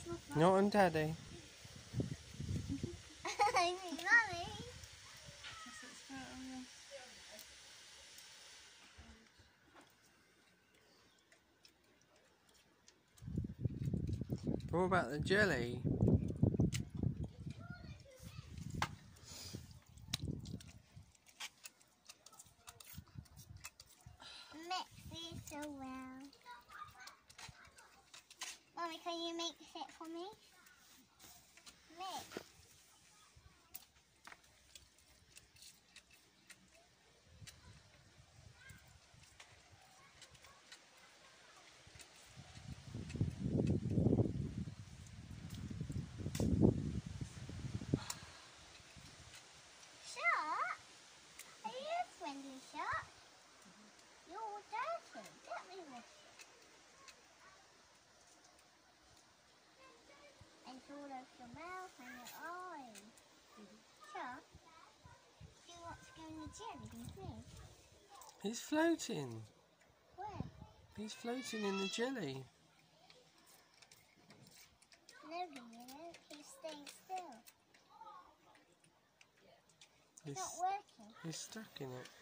Not on Daddy. I mean, Mummy. What about the jelly? Mix these so well. Mummy, can you mix it for me? Mix. Shark? Are you a friendly shark? You're all dirty. Get me this. And it's all over your mouth and your eyes. Shark, do you want to go in the jelly with me? He's floating. Where? He's floating in the jelly. No, he isn't. He's staying still. It's not working. He's stuck in it.